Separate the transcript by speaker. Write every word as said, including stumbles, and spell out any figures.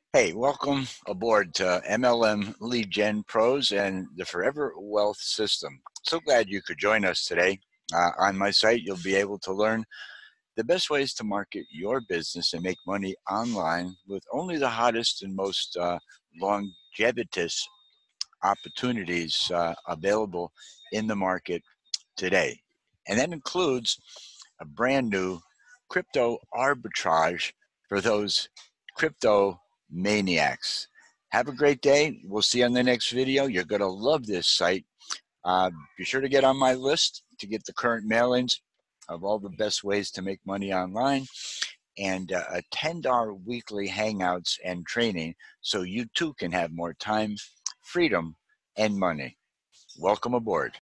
Speaker 1: Hey, welcome aboard to M L M Lead Gen Pros and the Forever Wealth System. So glad you could join us today. Uh, on my site, you'll be able to learn the best ways to market your business and make money online with only the hottest and most uh, longevitous opportunities uh, available in the market today. And that includes a brand new crypto arbitrage for those crypto maniacs. Have a great day. We'll see you on the next video. You're going to love this site. Uh, be sure to get on my list to get the current mailings of all the best ways to make money online and uh, attend our weekly hangouts and training so you too can have more time, freedom, and money. Welcome aboard.